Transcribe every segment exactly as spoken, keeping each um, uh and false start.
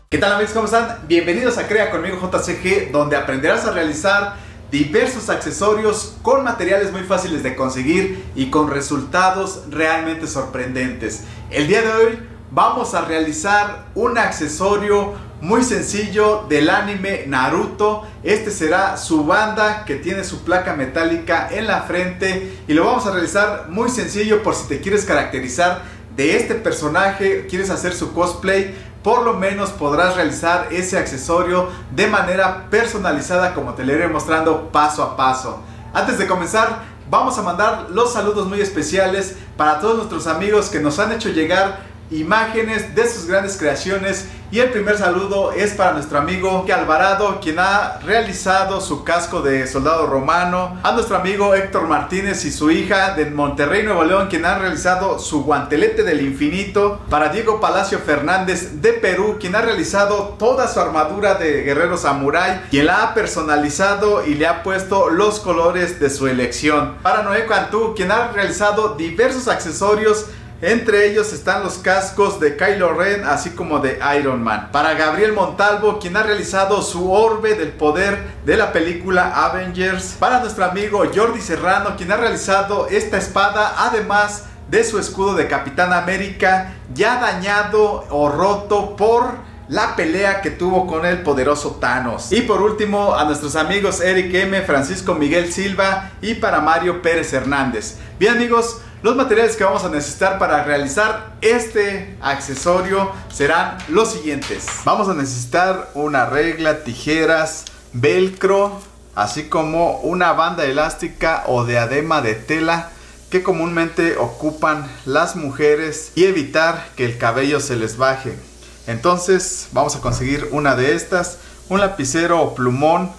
¿Qué tal amigos? ¿Cómo están? Bienvenidos a Crea conmigo J C G, donde aprenderás a realizar diversos accesorios con materiales muy fáciles de conseguir y con resultados realmente sorprendentes. El día de hoy vamos a realizar un accesorio muy sencillo del anime Naruto. Este será su banda que tiene su placa metálica en la frente y lo vamos a realizar muy sencillo por si te quieres caracterizar de este personaje, quieres hacer su cosplay. Por lo menos podrás realizar ese accesorio de manera personalizada, como te lo iré mostrando paso a paso. Antes de comenzar, vamos a mandar los saludos muy especiales para todos nuestros amigos que nos han hecho llegar imágenes de sus grandes creaciones. Y el primer saludo es para nuestro amigo Alvarado, quien ha realizado su casco de soldado romano. A nuestro amigo Héctor Martínez y su hija de Monterrey, Nuevo León, quien ha realizado su guantelete del infinito. Para Diego Palacio Fernández de Perú, quien ha realizado toda su armadura de guerrero samurái, quien la ha personalizado y le ha puesto los colores de su elección. Para Noé Cantú, quien ha realizado diversos accesorios. Entre ellos están los cascos de Kylo Ren, así como de Iron Man. Para Gabriel Montalvo, quien ha realizado su orbe del poder de la película Avengers. Para nuestro amigo Jordi Serrano, quien ha realizado esta espada, además de su escudo de Capitán América, ya dañado o roto por la pelea que tuvo con el poderoso Thanos. Y por último, a nuestros amigos Eric M, Francisco Miguel Silva y para Mario Pérez Hernández. Bien amigos, los materiales que vamos a necesitar para realizar este accesorio serán los siguientes. Vamos a necesitar una regla, tijeras, velcro, así como una banda elástica o diadema de tela que comúnmente ocupan las mujeres y evitar que el cabello se les baje. Entonces vamos a conseguir una de estas, un lapicero o plumón,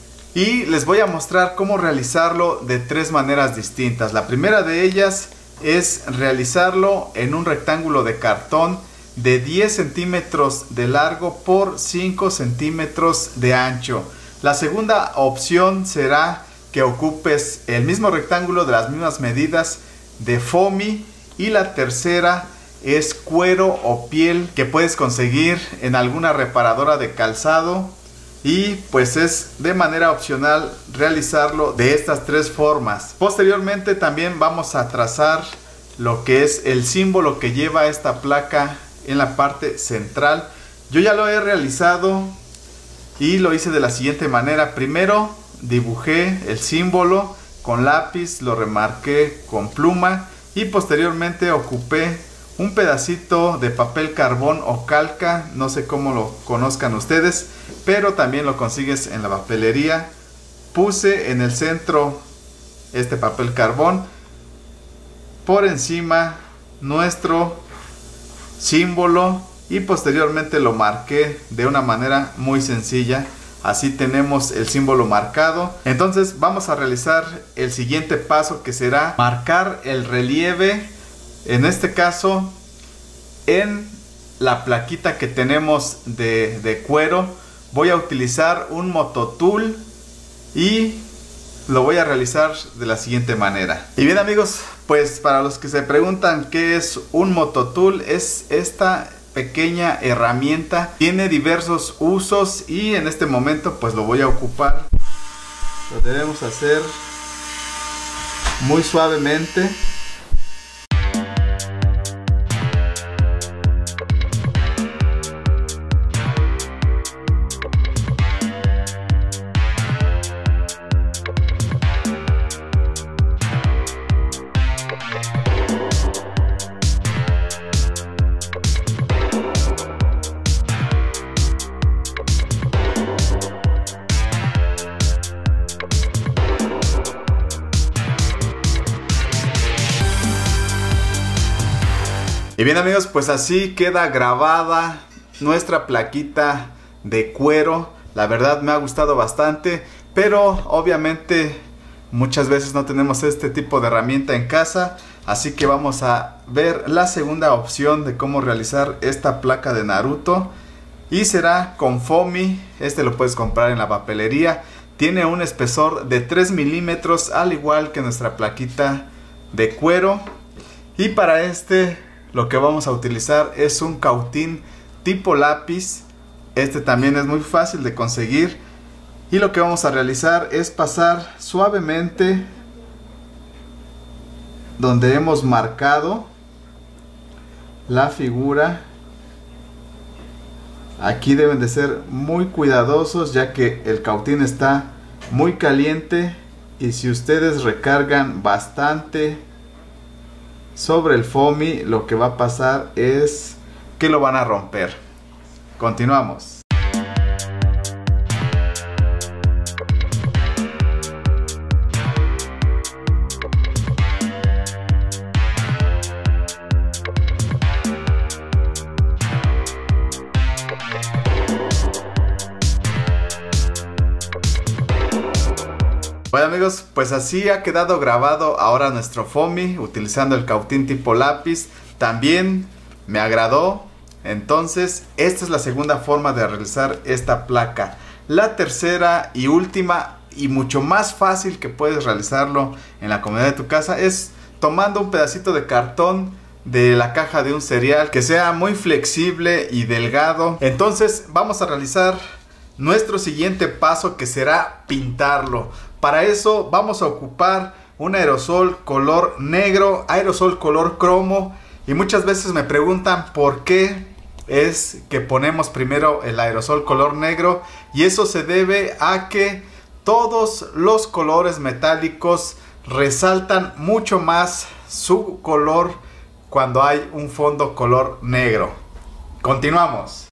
y les voy a mostrar cómo realizarlo de tres maneras distintas. La primera de ellas es realizarlo en un rectángulo de cartón de diez centímetros de largo por cinco centímetros de ancho. La segunda opción será que ocupes el mismo rectángulo de las mismas medidas de foamy, y la tercera es cuero o piel que puedes conseguir en alguna reparadora de calzado. Y pues es de manera opcional realizarlo de estas tres formas. Posteriormente también vamos a trazar lo que es el símbolo que lleva esta placa en la parte central. Yo ya lo he realizado y lo hice de la siguiente manera. Primero dibujé el símbolo con lápiz, lo remarqué con pluma y posteriormente ocupé un pedacito de papel carbón o calca, no sé cómo lo conozcan ustedes, pero también lo consigues en la papelería. Puse en el centro este papel carbón, por encima nuestro símbolo y posteriormente lo marqué de una manera muy sencilla. Así tenemos el símbolo marcado. Entonces vamos a realizar el siguiente paso, que será marcar el relieve. En este caso, en la plaquita que tenemos de, de cuero, voy a utilizar un mototool y lo voy a realizar de la siguiente manera. Y bien amigos, pues para los que se preguntan qué es un mototool, es esta pequeña herramienta. Tiene diversos usos y en este momento pues lo voy a ocupar. Lo debemos hacer muy suavemente. Y bien amigos, pues así queda grabada nuestra plaquita de cuero. La verdad me ha gustado bastante, pero obviamente muchas veces no tenemos este tipo de herramienta en casa. Así que vamos a ver la segunda opción de cómo realizar esta placa de Naruto. Y será con foamy. Este lo puedes comprar en la papelería. Tiene un espesor de tres milímetros, al igual que nuestra plaquita de cuero. Y para este lo que vamos a utilizar es un cautín tipo lápiz Este también es muy fácil de conseguir. Y lo que vamos a realizar es pasar suavemente donde hemos marcado la figura. Aquí deben de ser muy cuidadosos, ya que el cautín está muy caliente, y si ustedes recargan bastante sobre el foamy, lo que va a pasar es que lo van a romper. Continuamos. Bueno amigos, pues así ha quedado grabado ahora nuestro foamy utilizando el cautín tipo lápiz. También me agradó. Entonces esta es la segunda forma de realizar esta placa. La tercera y última y mucho más fácil que puedes realizarlo en la comodidad de tu casa es tomando un pedacito de cartón de la caja de un cereal que sea muy flexible y delgado. Entonces vamos a realizar nuestro siguiente paso, que será pintarlo. Para eso vamos a ocupar un aerosol color negro, aerosol color cromo. Y muchas veces me preguntan por qué es que ponemos primero el aerosol color negro. Y eso se debe a que todos los colores metálicos resaltan mucho más su color cuando hay un fondo color negro. Continuamos.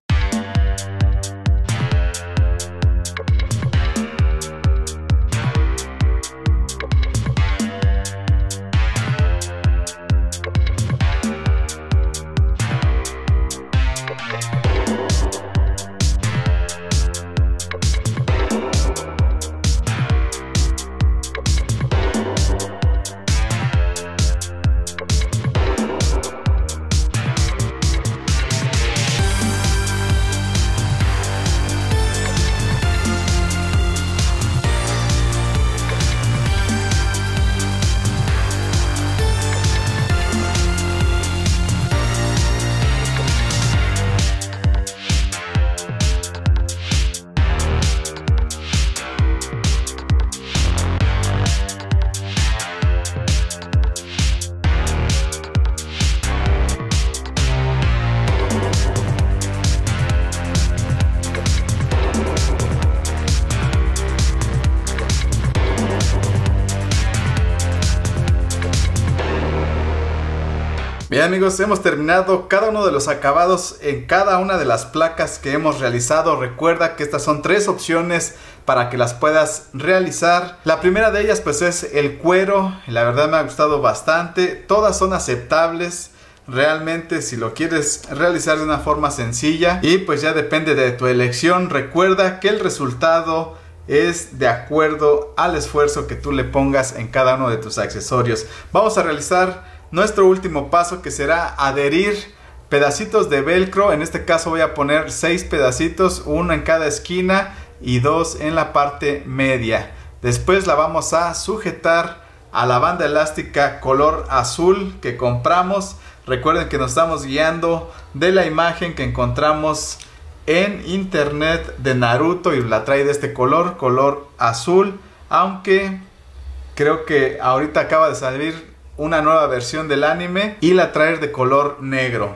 Bien amigos, hemos terminado cada uno de los acabados en cada una de las placas que hemos realizado. Recuerda que estas son tres opciones para que las puedas realizar. La primera de ellas pues es el cuero, y la verdad me ha gustado bastante. Todas son aceptables realmente si lo quieres realizar de una forma sencilla, y pues ya depende de tu elección. Recuerda que el resultado es de acuerdo al esfuerzo que tú le pongas en cada uno de tus accesorios. Vamos a realizar nuestro último paso, que será adherir pedacitos de velcro. En este caso voy a poner seis pedacitos, uno en cada esquina y dos en la parte media. Después la vamos a sujetar a la banda elástica color azul que compramos. Recuerden que nos estamos guiando de la imagen que encontramos en internet de Naruto, y la trae de este color, color azul, aunque creo que ahorita acaba de salir una nueva versión del anime y la trae de color negro.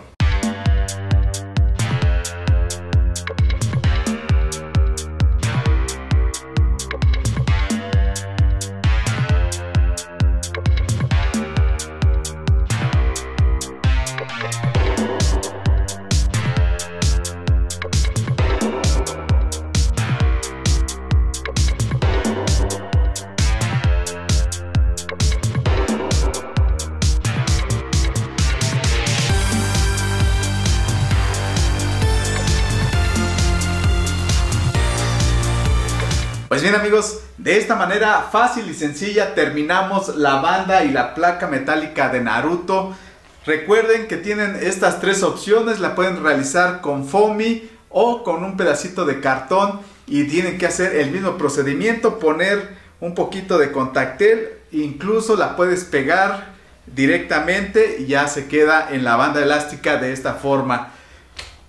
Pues bien amigos, de esta manera fácil y sencilla terminamos la banda y la placa metálica de Naruto. Recuerden que tienen estas tres opciones, la pueden realizar con foamy o con un pedacito de cartón, y tienen que hacer el mismo procedimiento, poner un poquito de contactel, incluso la puedes pegar directamente y ya se queda en la banda elástica de esta forma.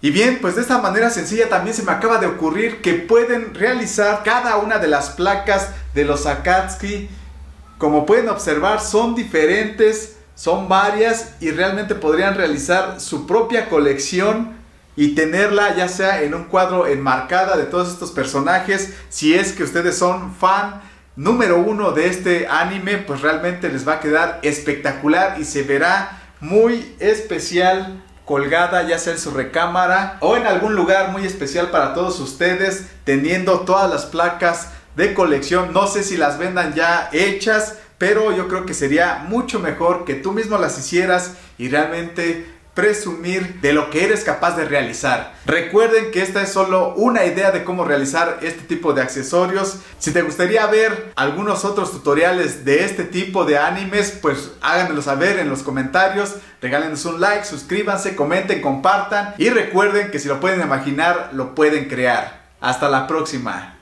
Y bien, pues de esta manera sencilla también se me acaba de ocurrir que pueden realizar cada una de las placas de los Akatsuki. Como pueden observar, son diferentes, son varias y realmente podrían realizar su propia colección y tenerla ya sea en un cuadro enmarcada de todos estos personajes. Si es que ustedes son fan número uno de este anime, pues realmente les va a quedar espectacular y se verá muy especial colgada ya sea en su recámara o en algún lugar muy especial para todos ustedes, teniendo todas las placas de colección. No sé si las vendan ya hechas, pero yo creo que sería mucho mejor que tú mismo las hicieras y realmente presumir de lo que eres capaz de realizar. Recuerden que esta es solo una idea de cómo realizar este tipo de accesorios. Si te gustaría ver algunos otros tutoriales de este tipo de animes, pues háganmelo saber en los comentarios. Regálenos un like, suscríbanse, comenten, compartan y recuerden que si lo pueden imaginar, lo pueden crear. Hasta la próxima.